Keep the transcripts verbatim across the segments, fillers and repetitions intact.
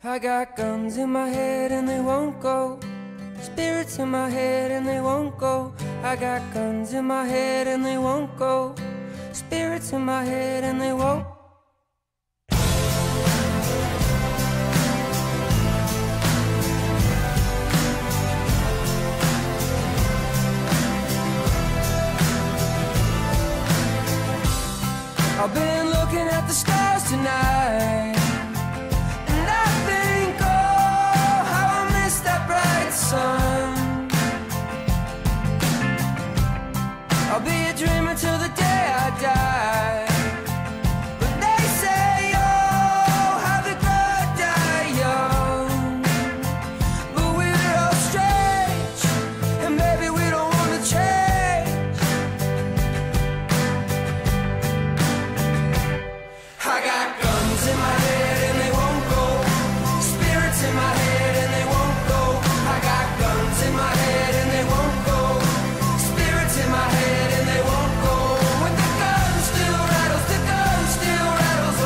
I got guns in my head and they won't go. Spirits in my head and they won't go. I got guns in my head and they won't go. Spirits in my head and they won't. I've been looking at the stars tonight, and I think, oh, how I miss that bright sun. I'll be a dreamer till the day I die. But they say, oh, how the good die young. But we're all strange, and maybe we don't want to change. I got guns in my head and they won't go. Spirits in my head and they won't go. I got guns in my head and they won't go. Spirits in my head and they won't go. When the gun still rattles, the gun still rattles.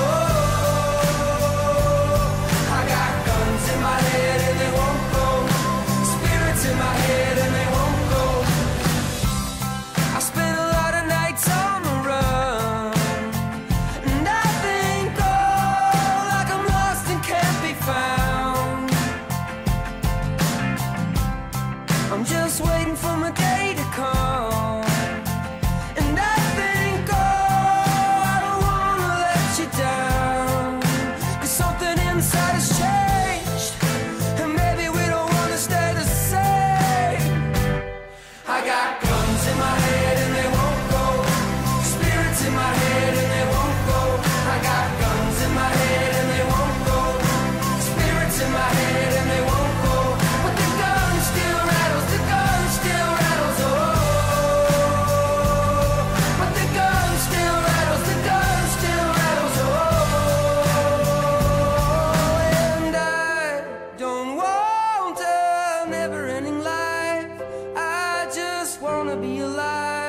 Oh, I got guns in my head and they won't go. Spirits in my head and they won't go. I spent a lot of nights on the run, and I think, oh, like I'm lost and can't be found. I'm just waiting for my day to come, and I think, oh, I don't wanna let you down. 'Cause something inside has changed, and maybe we don't wanna stay the same. I got guns in my head and they won't go. Spirits in my head and they won't go. I got guns in my head and they won't go. Spirits in my head and they won't go. But the gun still rattles, the gun still rattles. Oh, but the gun still rattles, the gun still rattles. Oh, and I don't want a never-ending life. I just wanna be alive.